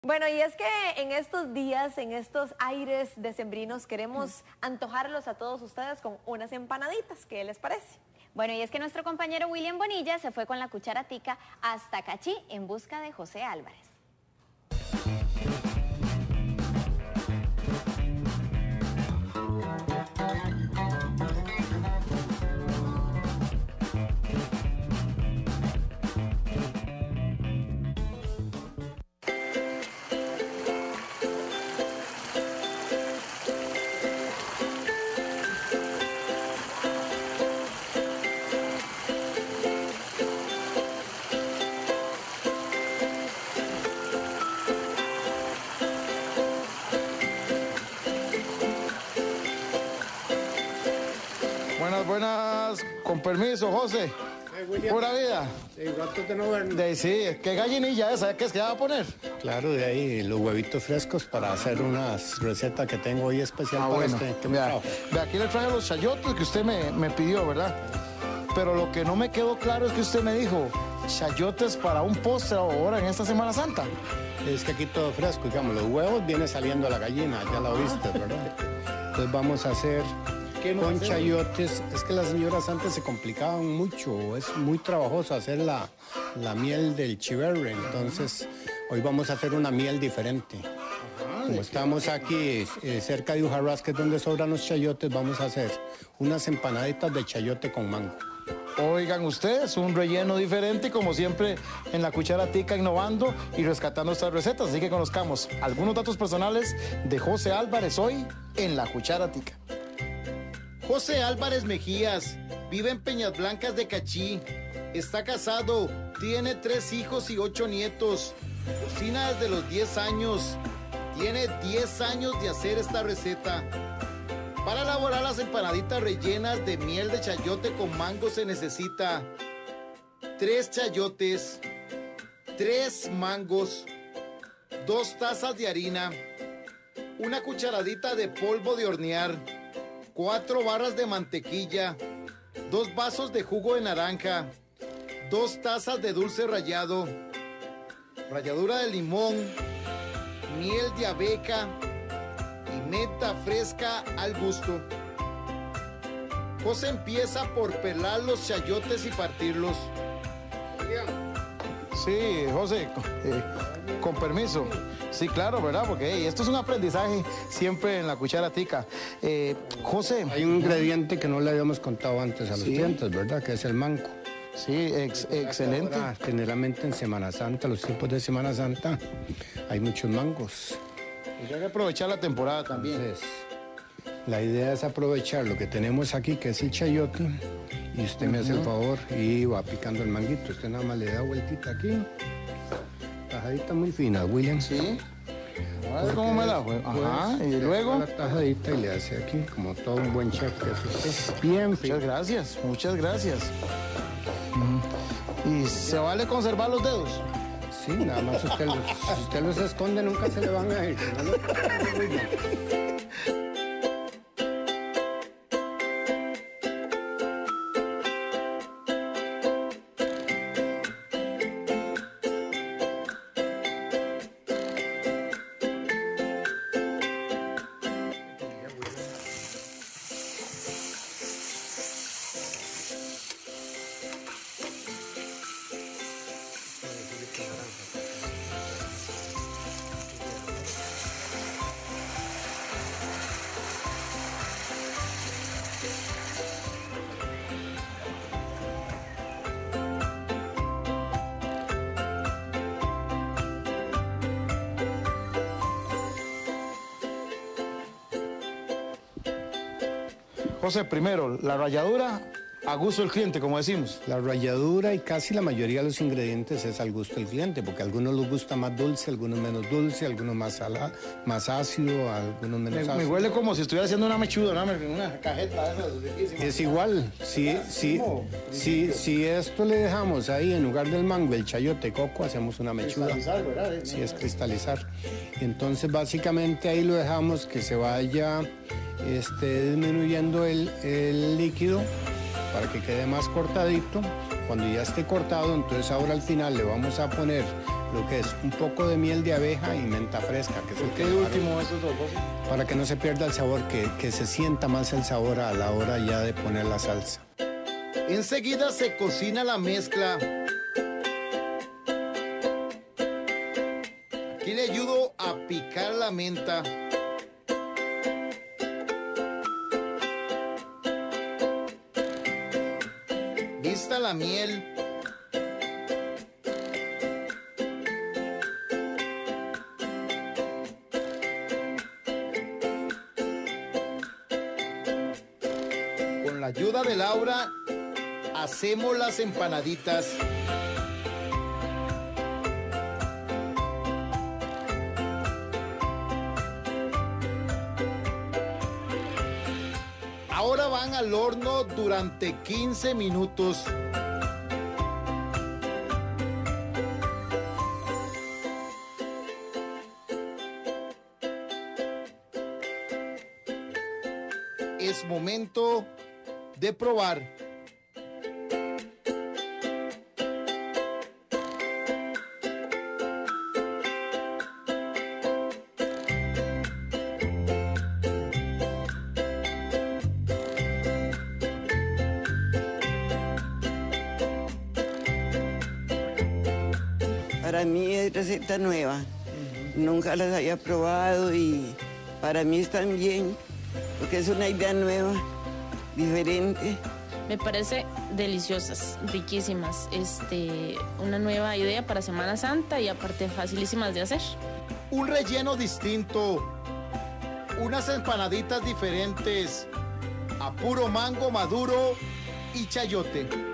Bueno, y es que en estos días, en estos aires decembrinos, queremos antojarlos a todos ustedes con unas empanaditas. ¿Qué les parece? Bueno, y es que nuestro compañero William Bonilla se fue con la cuchara tica hasta Cachí en busca de José Álvarez. Buenas, con permiso, José. Pura vida. Sí, rato de no vernos. Sí, ¿qué gallinilla esa? ¿Qué es que va a poner? Claro, de ahí los huevitos frescos para hacer unas recetas que tengo hoy especial para bueno, usted. de aquí le traje los chayotes que usted me pidió, ¿verdad? Pero lo que no me quedó claro es que usted me dijo chayotes para un postre ahora en esta Semana Santa. Es que aquí todo fresco, digamos, los huevos viene saliendo la gallina, ya la oíste, ¿verdad? Entonces vamos a hacer con chayotes. Es que las señoras antes se complicaban mucho, es muy trabajoso hacer la miel del chiverre, entonces hoy vamos a hacer una miel diferente. Como estamos aquí cerca de Ujarrás, que es donde sobran los chayotes, vamos a hacer unas empanaditas de chayote con mango. Oigan ustedes, un relleno diferente, como siempre en la cuchara tica, innovando y rescatando estas recetas. Así que conozcamos algunos datos personales de José Álvarez hoy en la cuchara tica. José Álvarez Mejías vive en Peñas Blancas de Cachí. Está casado, tiene 3 hijos y 8 nietos. Cocina desde los 10 años. Tiene 10 años de hacer esta receta. Para elaborar las empanaditas rellenas de miel de chayote con mango se necesita 3 chayotes, 3 mangos, 2 tazas de harina, una cucharadita de polvo de hornear, 4 barras de mantequilla, 2 vasos de jugo de naranja, 2 tazas de dulce rallado, ralladura de limón, miel de abeja y menta fresca al gusto. José empieza por pelar los chayotes y partirlos. Sí, José, con permiso. Sí, claro, ¿verdad? Porque esto es un aprendizaje siempre en la cuchara tica. José. Hay un ingrediente que no le habíamos contado antes a los clientes, ¿verdad? Que es el mango. Sí, excelente. Ahora, generalmente en Semana Santa, los tiempos de Semana Santa, hay muchos mangos. Pues hay que aprovechar la temporada también. Entonces, la idea es aprovechar lo que tenemos aquí, que es el chayote, y usted me hace el favor y va picando el manguito. Usted nada más le da vueltita aquí. Tajadita muy fina, William. Sí. A ver cómo me la hago. Ajá, y luego la tajadita y le hace aquí, como todo un buen chef que es usted. Bien fino. Muchas gracias, muchas gracias. ¿Y se vale conservar los dedos? Sí, nada más si usted los esconde nunca se le van a ir. José, primero, la ralladura a gusto del cliente, como decimos. La ralladura y casi la mayoría de los ingredientes es al gusto del cliente, porque a algunos les gusta más dulce, algunos menos dulce, algunos más salado, más ácido, algunos menos ácido. Me huele como si estuviera haciendo una mechuda, una cajeta de esas riquísimas. Es igual, si esto le dejamos ahí en lugar del mango, el chayote, coco, hacemos una mechuda. Cristalizar, ¿verdad? Sí, es cristalizar. Entonces, básicamente ahí lo dejamos que se vaya disminuyendo el líquido para que quede más cortadito. Cuando ya esté cortado, entonces ahora al final le vamos a poner lo que es un poco de miel de abeja y menta fresca, que es el ¿Por que qué le va a- último esos dos? para que no se pierda el sabor, que se sienta más el sabor a la hora ya de poner la salsa. Enseguida se cocina la mezcla. Aquí le ayudo a picar la menta. Lista la miel. Con la ayuda de Laura, hacemos las empanaditas. Ahora van al horno durante 15 minutos. Es momento de probar. Para mí es receta nueva. Nunca las había probado y para mí están bien, porque es una idea nueva, diferente. Me parece deliciosas, riquísimas. Una nueva idea para Semana Santa y aparte facilísimas de hacer. Un relleno distinto. Unas empanaditas diferentes. A puro mango maduro y chayote.